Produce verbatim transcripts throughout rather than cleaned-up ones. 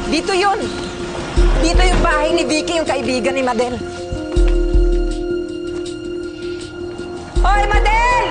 Dito yun. Dito yung bahay ni Vicky, yung kaibigan ni Madel. Hoy, Madel!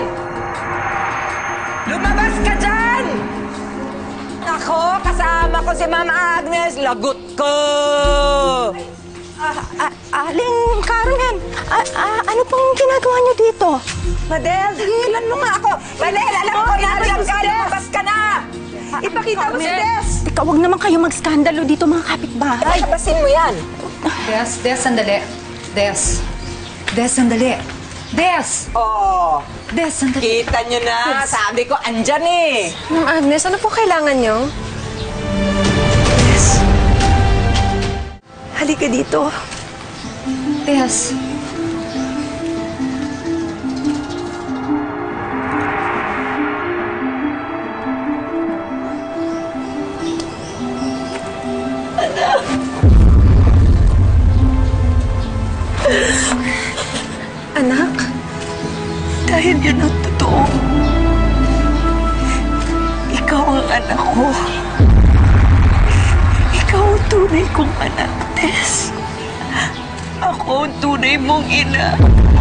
Lumabas ka dyan! Ako, kasama ko si Mama Agnes. Lagot ko! Ah, ah, Aling Carmen, ah, ah, ano pong ginagawa niyo dito? Madel, hilan mo nga ako. Madel, alam ko na alam ka, lumabas ka na! Ipakita mo si Des! Teka, huwag naman kayo magskandalo dito mga kapitbahay. Labasin mo yan. Des, Des, sandali. Des. Des, sandali. Des! Oh, Des, sandali. kita nyo na. Sabi ko, andyan eh. Ma'am Agnes, ano po kailangan nyo? Yes. Halika dito. Des. Anak, dahil yun ang totoo. Ikaw ang anak ko. Ikaw ang tunay kong anak, Tess. Ako ang tunay mong ina.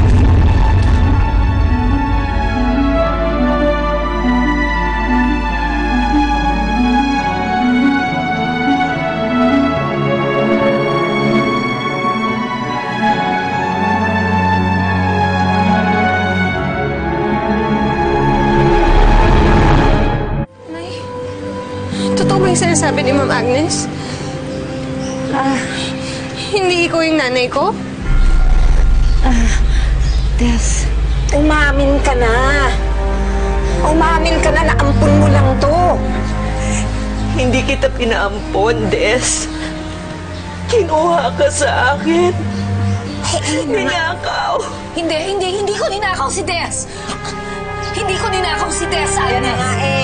Totoo ba yung sinasabi ni Ma'am Agnes? Ah, hindi ikaw yung nanay ko? Ah, Des. Umamin ka na. Umamin ka na na ampun mo lang to. Hindi kita pinaampon, Des. Kinuha ka sa akin. Ninakaw. Hindi, hindi, hindi ko ninakaw si Des. Hindi ko ninakaw si Des, Yan na Agnes. nga eh.